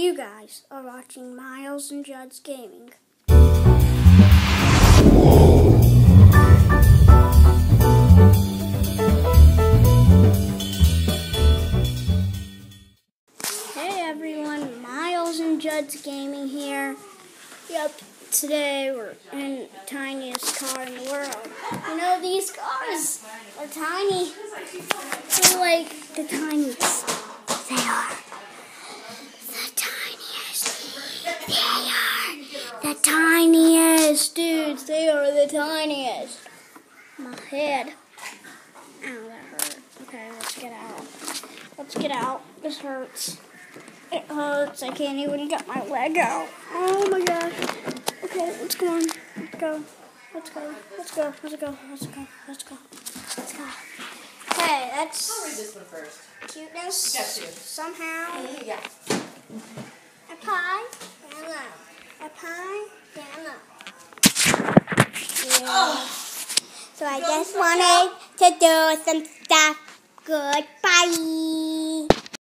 You guys are watching Miles and Judd's Gaming. Hey everyone, Miles and Judd's Gaming here. Yep, today we're in the tiniest car in the world. You know, these cars are tiny. They're like the tiniest. They are the tiniest. They are the tiniest, dudes. They are the tiniest. My head. Ow, that hurt. Okay, let's get out. Let's get out. This hurts. It hurts. I can't even get my leg out. Oh my gosh. Okay, let's go on. Let's go. Let's go. Let's go. Let's go. Let's go. Let's go. Let's go. Okay, that's I'll read this one first. Cuteness. Yes, you. Somehow. Yeah. A pie. Piano. A pie. Piano. Yeah. Oh. So I just wanted to do some stuff. Goodbye.